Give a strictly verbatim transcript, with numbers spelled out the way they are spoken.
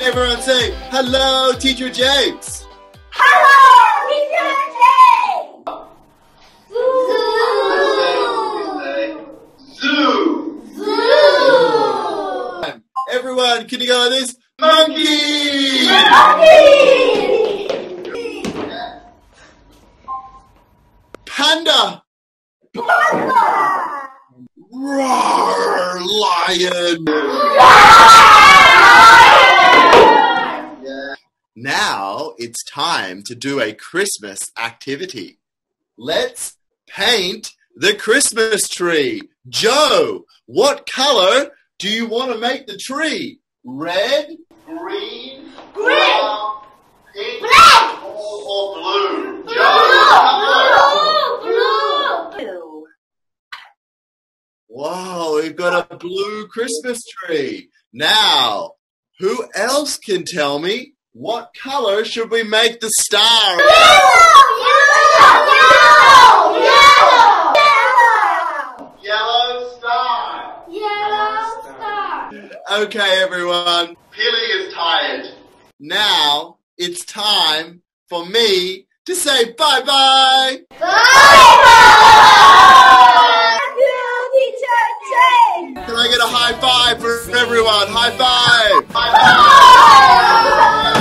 everyone say, hello, Teacher James. Hello, Teacher James. Zoo. Zoo. Zoo. Everyone, can you go like this? Monkey. Monkey. Panda. Panda. Roar, lion. Now it's time to do a Christmas activity. Let's paint the Christmas tree. Joe, what color do you want to make the tree? Red, green, Green. brown, pink, Black. or, or blue? Blue. Joe, Blue. Blue. wow, we've got a blue Christmas tree. Now, who else can tell me what color should we make the star? Yellow. Yellow. Yellow. Yellow. Yellow star. Yellow star. Okay, everyone. Peely is tired. Now it's time for me to say bye-bye. Bye-bye. Teacher James. Can I get a high five for everyone? High five. Bye.